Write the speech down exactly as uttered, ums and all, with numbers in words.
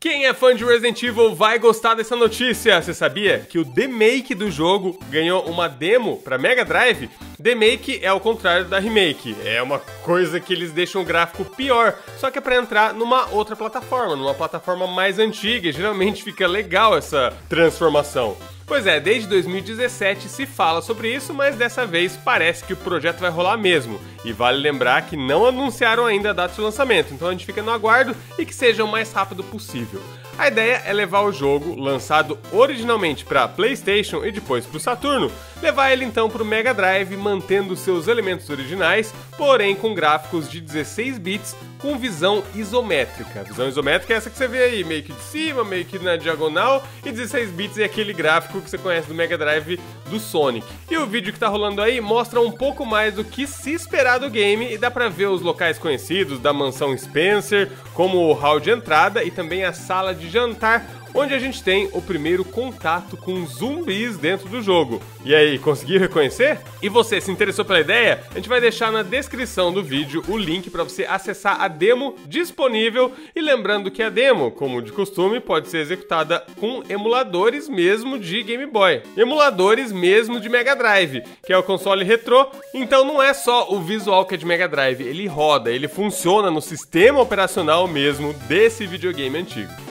Quem é fã de Resident Evil vai gostar dessa notícia. Você sabia que o remake do jogo ganhou uma demo para Mega Drive? Remake é o contrário da remake, é uma coisa que eles deixam o gráfico pior, só que é para entrar numa outra plataforma, numa plataforma mais antiga, e geralmente fica legal essa transformação. Pois é, desde dois mil e dezessete se fala sobre isso, mas dessa vez parece que o projeto vai rolar mesmo. E vale lembrar que não anunciaram ainda a data de lançamento, então a gente fica no aguardo e que seja o mais rápido possível. A ideia é levar o jogo, lançado originalmente para PlayStation e depois para o Saturno, levar ele então para o Mega Drive, mantendo seus elementos originais, porém com gráficos de dezesseis bits com visão isométrica. Visão isométrica é essa que você vê aí, meio que de cima, meio que na diagonal, e dezesseis bits é aquele gráfico que você conhece do Mega Drive do Sonic. E o vídeo que tá rolando aí mostra um pouco mais do que se esperar do game e dá pra ver os locais conhecidos da mansão Spencer, como o hall de entrada e também a sala de jantar, onde a gente tem o primeiro contato com zumbis dentro do jogo. E aí, conseguiu reconhecer? E você, se interessou pela ideia? A gente vai deixar na descrição do vídeo o link para você acessar a demo disponível. E lembrando que a demo, como de costume, pode ser executada com emuladores mesmo de Game Boy. Emuladores mesmo de Mega Drive, que é o console retrô. Então não é só o visual que é de Mega Drive, ele roda, ele funciona no sistema operacional mesmo desse videogame antigo.